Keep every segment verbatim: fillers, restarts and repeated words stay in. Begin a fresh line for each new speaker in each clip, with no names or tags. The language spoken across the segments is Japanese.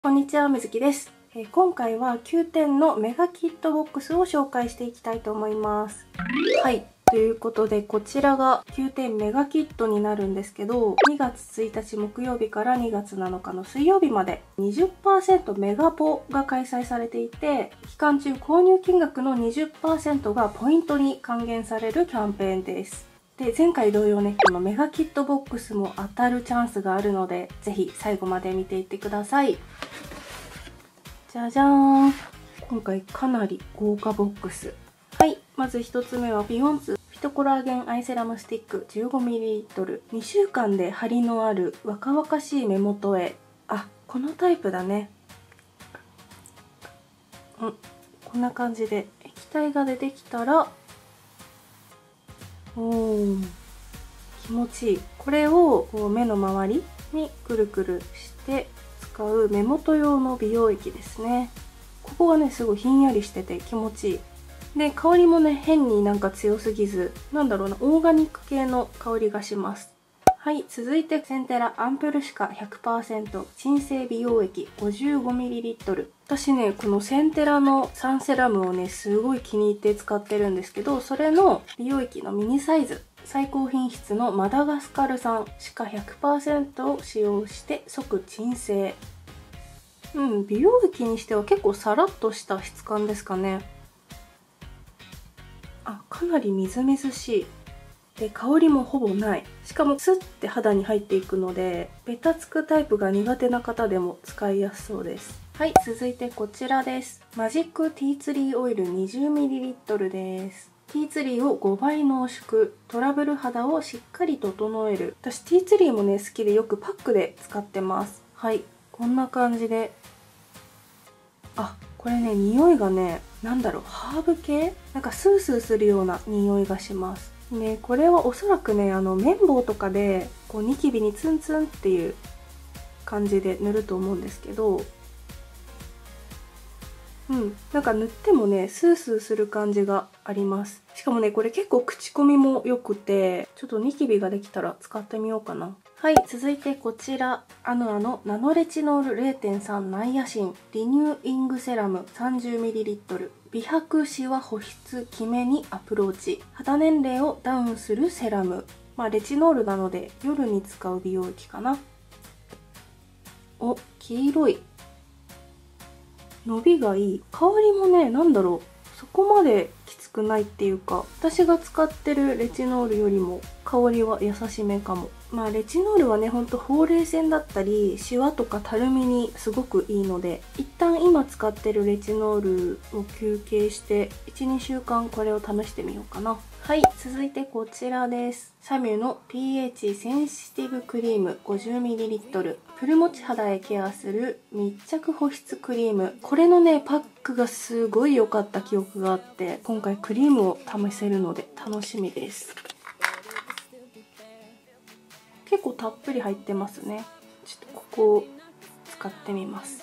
こんにちは、みずきです。えー今回はきゅうてんのメガキットボックスを紹介していきたいと思います。はい。ということで、こちらがきゅうてんメガキットになるんですけど、にがつついたち木曜日からにがつなのかの水曜日まで にじゅっパーセント メガポが開催されていて、期間中購入金額の にじゅっパーセント がポイントに還元されるキャンペーンです。で、前回同様ね、このメガキットボックスも当たるチャンスがあるので、ぜひ最後まで見ていってください。じゃじゃーん。今回かなり豪華ボックス。はい。まずひとつめはビヨンツフィトコラーゲンアイセラムスティック じゅうごミリリットル。にしゅうかんで張りのある若々しい目元へ。あ、このタイプだね。うん。こんな感じで液体が出てきたら、おー、気持ちいい。これをこう目の周りにくるくるして使う目元用の美容液ですね。ここがねすごいひんやりしてて気持ちいい。で、香りもね変になんか強すぎず、なんだろうな、オーガニック系の香りがします。はい、続いてセンテラアンプルシカ ひゃくパーセント 鎮静美容液 ごじゅうごミリリットル。私ねこのセンテラのサンセラムをねすごい気に入って使ってるんですけど、それの美容液のミニサイズ、最高品質のマダガスカル産シカ ひゃくパーセント を使用して即鎮静。うん、美容液にしては結構サラッとした質感ですかね。あ、かなりみずみずしい。で、香りもほぼない。しかもスッて肌に入っていくので、ベタつくタイプが苦手な方でも使いやすそうです。はい、続いてこちらです。マジックティーツリーオイル にじゅうミリリットル です。ティーツリーをごばい濃縮、トラブル肌をしっかり整える。私ティーツリーもね好きでよくパックで使ってます。はい、こんな感じで。あ、これね匂いがね、なんだろう、ハーブ系、なんかスースーするような匂いがしますね。これはおそらくね、あの綿棒とかでこうニキビにツンツンっていう感じで塗ると思うんですけど、うん、なんか塗ってもねスースーする感じがあります。しかもねこれ結構口コミも良くて、ちょっとニキビができたら使ってみようかな。はい、続いてこちら、アヌアのナノレチノール れいてんさん ナイアシンリニューイングセラム さんじゅうミリリットル。美白シワ保湿キメにアプローチ、肌年齢をダウンするセラム。まあレチノールなので夜に使う美容液かな。お、黄色い。伸びがいい。香りもね、なんだろう、そこまできつくないっていうか、私が使ってるレチノールよりも香りは優しめかも。まあレチノールはね、ほんとほうれい線だったりシワとかたるみにすごくいいので、一旦今使ってるレチノールを休憩していちにしゅうかんこれを試してみようかな。はい、続いてこちらです。サミュの ピーエイチ センシティブクリーム ごじゅうミリリットル。プルモチ肌へケアする密着保湿クリーム。これのねパックがすごい良かった記憶があって、今回クリームを試せるので楽しみです。結構たっぷり入ってますね。ちょっとここを使ってみます。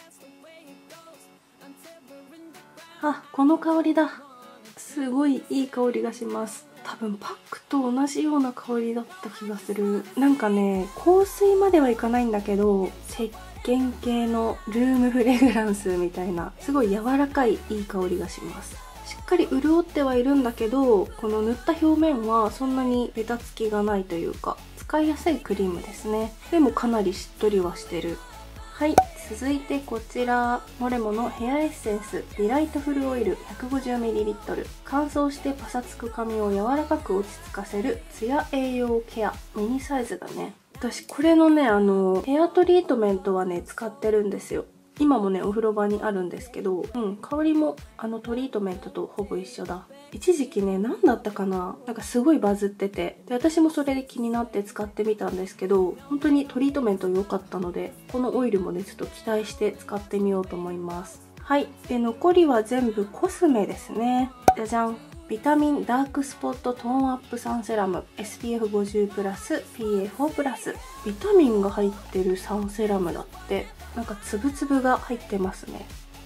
あ、この香りだ。すごいいい香りがします。多分パックと同じような香りだった気がする。なんかね、香水まではいかないんだけど、石鹸系のルームフレグランスみたいな、すごい柔らかいいい香りがします。しっかり潤ってはいるんだけど、この塗った表面はそんなにベタつきがないというか、使いやすいクリームですね。でもかなりしっとりはしてる。はい、続いてこちら、モレモのヘアエッセンスディライトフルオイル ひゃくごじゅうミリリットル。乾燥してパサつく髪を柔らかく落ち着かせるツヤ栄養ケア。ミニサイズだね。私これのね、あのヘアトリートメントはね使ってるんですよ。今もねお風呂場にあるんですけど、うん、香りもあのトリートメントとほぼ一緒だ。一時期ね、何だったかな、なんかすごいバズってて、で私もそれで気になって使ってみたんですけど、本当にトリートメント良かったので、このオイルもねちょっと期待して使ってみようと思います。はい、で残りは全部コスメですね。じゃじゃん。ビタミンダークスポットトーンアップサンセラム エスピーエフごじゅう プラス ピーエーフォー プラス。ビタミンが入ってるサンセラムだって。なんかつぶつぶが入ってますね。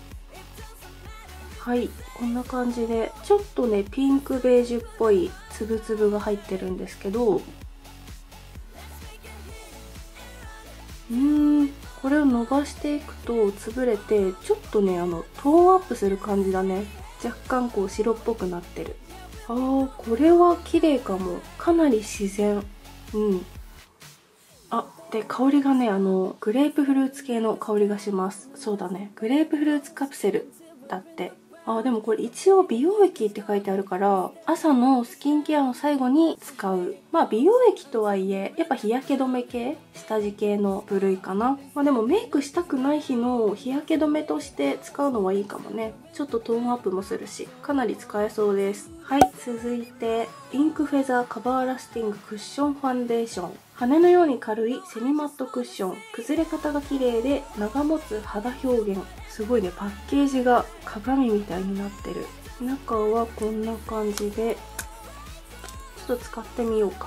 はい、こんな感じでちょっとねピンクベージュっぽいつぶつぶが入ってるんですけど、うーんこれを伸ばしていくと潰れて、ちょっとねあのトーンアップする感じだね。若干こう白っぽくなってる。あー、これは綺麗かも。かなり自然。うん。あ、で香りがね、あのグレープフルーツ系の香りがします。そうだね、グレープフルーツカプセルだって。あ、でもこれ一応美容液って書いてあるから、朝のスキンケアの最後に使う。まあ美容液とはいえやっぱ日焼け止め系、下地系の部類かな。まあでもメイクしたくない日の日焼け止めとして使うのはいいかもね。ちょっとトーンアップもするし、かなり使えそうです。はい、続いてピンクフェザーカバーラスティングクッションファンデーション。羽のように軽いセミマットクッション。崩れ方が綺麗で長持つ肌表現。すごいね、パッケージが鏡みたいになってる。中はこんな感じで、ちょっと使ってみようか。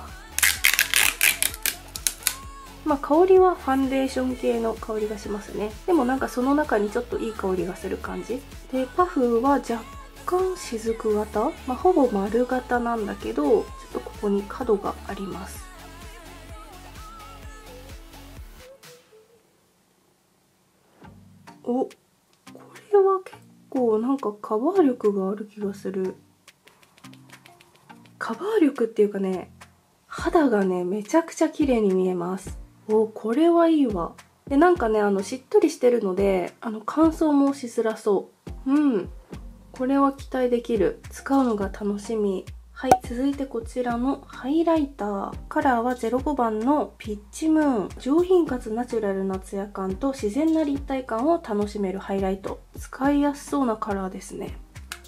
まあ香りはファンデーション系の香りがしますね。でもなんかその中にちょっといい香りがする感じで、パフは若干雫型、まあ、ほぼ丸型なんだけど、ちょっとここに角があります。お、これは結構なんかカバー力がある気がする。カバー力っていうかね、肌がねめちゃくちゃ綺麗に見えます。お、これはいいわ。でなんかね、あのしっとりしてるので、あの乾燥もしづらそう。うん、これは期待できる。使うのが楽しみ。はい、続いてこちらのハイライター。カラーはゼロごばんのピッチムーン。上品かつナチュラルなツヤ感と自然な立体感を楽しめるハイライト。使いやすそうなカラーですね。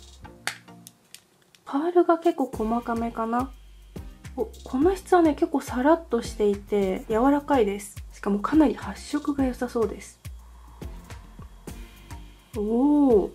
パールが結構細かめかな。お、この質はね結構サラッとしていて柔らかいです。しかもかなり発色が良さそうです。おお、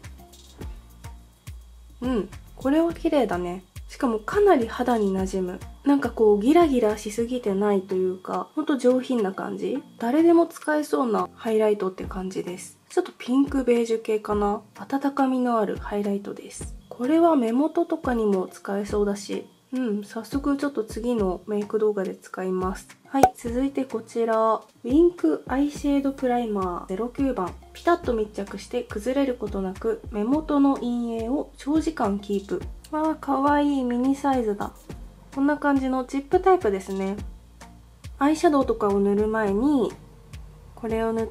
うん、これは綺麗だね。しかもかなり肌に馴染む。なんかこうギラギラしすぎてないというか、ほんと上品な感じ。誰でも使えそうなハイライトって感じです。ちょっとピンクベージュ系かな。温かみのあるハイライトです。これは目元とかにも使えそうだし、うん、早速ちょっと次のメイク動画で使います。はい、続いてこちら。ウィンクアイシェードプライマーゼロきゅうばん。ピタッと密着して崩れることなく目元の陰影を長時間キープ。わあ、かわいいミニサイズだ。こんな感じのチップタイプですね。アイシャドウとかを塗る前にこれを塗って、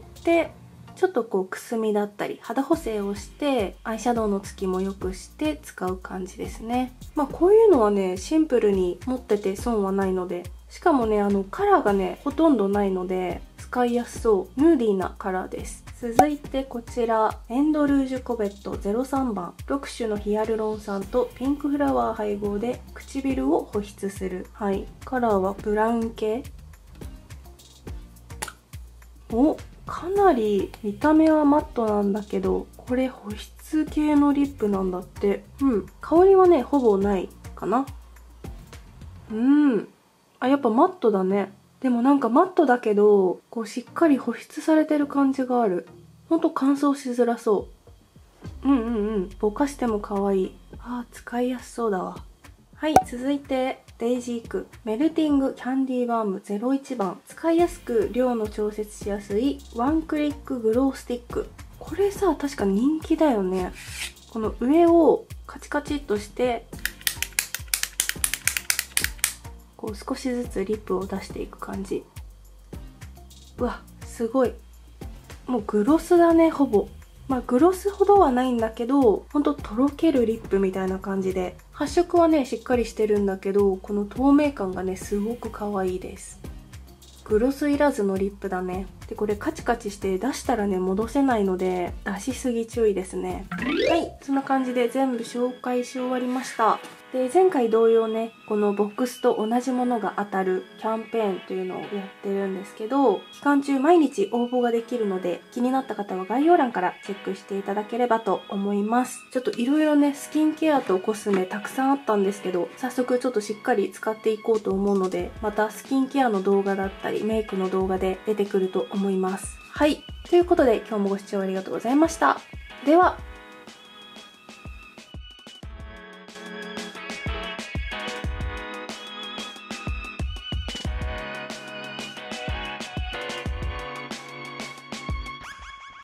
ちょっとこうくすみだったり肌補正をしてアイシャドウのつきも良くして使う感じですね。まあこういうのはねシンプルに持ってて損はないので、しかもねあのカラーがねほとんどないので使いやすそう。ヌーディーなカラーです。続いてこちらエンドルージュコベットゼロさんばん。ろく種のヒアルロン酸とピンクフラワー配合で唇を保湿する。はい、カラーはブラウン系。お、かなり見た目はマットなんだけど、これ保湿系のリップなんだって。うん、香りはねほぼないかな。うん、あ、やっぱマットだね。でもなんかマットだけどこうしっかり保湿されてる感じがある。ほんと乾燥しづらそう。うんうんうん、ぼかしても可愛い。あー、使いやすそうだわ。はい、続いてデイジークメルティングキャンディーバームゼロいちばん。使いやすく量の調節しやすいワンクリックグロースティック。これさ確か人気だよね。この上をカチカチっとしてこう少しずつリップを出していく感じ。うわ、すごい。もうグロスだね、ほぼ。まあグロスほどはないんだけど、ほんととろけるリップみたいな感じで、発色はねしっかりしてるんだけど、この透明感がねすごく可愛いです。グロスいらずのリップだね。でこれカチカチして出したらね戻せないので、出しすぎ注意ですね。はい、そんな感じで全部紹介し終わりました。で前回同様ね、このボックスと同じものが当たるキャンペーンというのをやってるんですけど、期間中毎日応募ができるので、気になった方は概要欄からチェックしていただければと思います。ちょっといろいろねスキンケアとコスメたくさんあったんですけど、早速ちょっとしっかり使っていこうと思うので、またスキンケアの動画だったりメイクの動画で出てくると思います。はい、ということで今日もご視聴ありがとうございました。では。